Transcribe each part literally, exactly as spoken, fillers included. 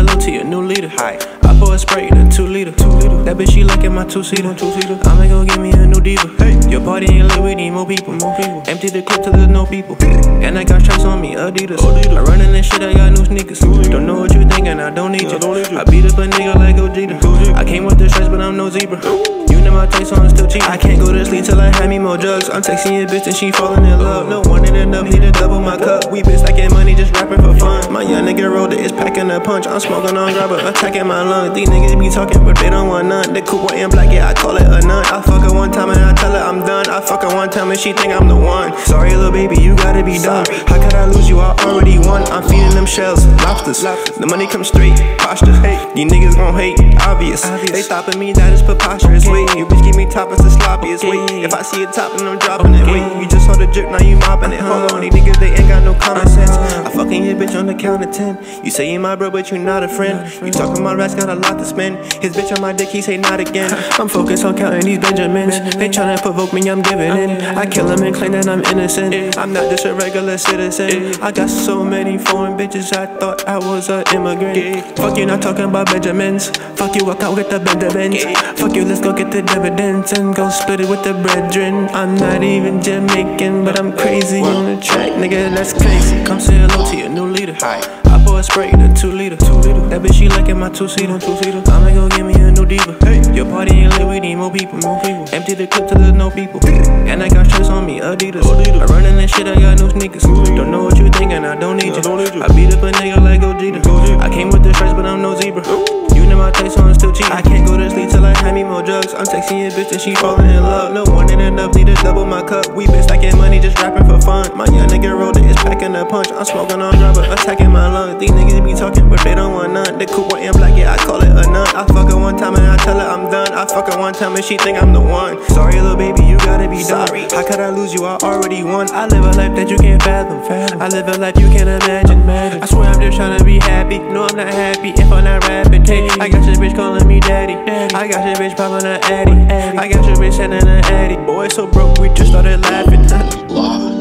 hello to your new leader. Hi. I pour a Sprite in a two liter. Two liter. That bitch she liking my two seater. Two seater. I'ma go get me a new diva. Hey. Your party ain't lit, we need more people. More people. Empty the clip till there's no people. And I got stripes on me, Adidas. Adidas. I running this shit, I got new sneakers. Don't know what you thinking, I don't need you. Don't need you. I beat up a nigga like Gogeta. I came with the stripes, but I'm no zebra. You know my taste, so I'm still cheap. I can't go to sleep till I have me more drugs. I'm texting your bitch and she falling in love. No one in enough, need to double my cup. We been stacking money, just rapping for fun. My young nigga rolled it, is packing a punch. I'm smoking on grabber, attacking my lungs. These niggas be talking, but they don't want none. The coupe in black, yeah, I call it a nun. I fuck her one time and I tell her I'm done. I fuck her one time and she think I'm the one. Sorry, little baby, you gotta be done. How could I lose you? I already won. I'm feeding them shells, lobsters. The money comes straight, posture. These niggas gon' hate, obvious. They stopping me, that is preposterous. Wait, you bitch give me top, it's the sloppiest. Wait, if I see it top, then I'm dropping it. Wait, you just saw the drip, now you mopping it. Hold on, these niggas, they ain't got no common sense. I fucking your bitch on the count of ten. You say you my bro, but you not a friend. You talking my rats, got a lot to spend. His bitch on my dick, he say not again. I'm focused on counting these Benjamins. They tryna provoke me, I'm giving in. I kill them and claim that I'm innocent. I'm not just a regular citizen. I got so many foreign bitches, I thought I was an immigrant. Fuck you, not talking about Benjamins. Fuck you, walk out with the Benjamins. Fuck you, let's go get the dividends and go split it with the brethren. I'm not even Jamaican, but I'm crazy on the track, nigga, that's crazy. Come say hello to your new leader. Hi. I pour a Sprite in a two liter. Two liter. That bitch she liking my two seater. Two seater. I'ma go get me a new diva. Hey. Your party ain't lit, we need more people. More people. Empty the clip till there's no people. And I got stripes on me, Adidas. Adidas. I running this shit, I got new sneakers. Don't know what you thinking, I don't need you. Don't need you. I beat up a nigga like Gogeta. I came with the stripes, but I'm no zebra. You know my taste, so I'm still cheap. I can't go to sleep till I have me more drugs. I'm texting your bitch and she falling in love. No one in enough, need to double my cup. We been stacking money, just rapping for fun. My young nigga rolled it, is packing a punch. I'm smoking on grabber, attacking my lungs. These niggas be talking, but they don't want none. The coupe in black, yeah, I call it a nun. I fuck her one time and I tell her I'm done. I fuck her one time and she think I'm the one. Sorry, little baby, you gotta be done. How could I lose you? I already won. I live a life that you can't fathom. I live a life you can't imagine. I swear I'm just trying to be happy. No, I'm not happy if I'm not rapping. Hey, I got your bitch calling me daddy. I got your bitch popping an addy. I got your bitch sending an addy. Boy, so broke, we just started laughing. Lock,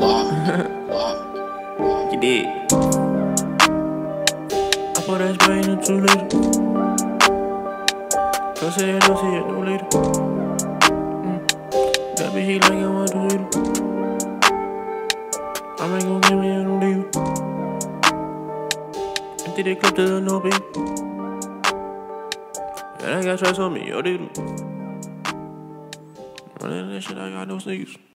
lock, lock. You did. I put that Sprite in a two liter. Go say hello to your new leader. Mm. That bitch he like my two liter. I'ma go give me a new diva. Empty the clip till there's no people. And I got stripes on me, yo, dude. Running that shit, I got no sneakers.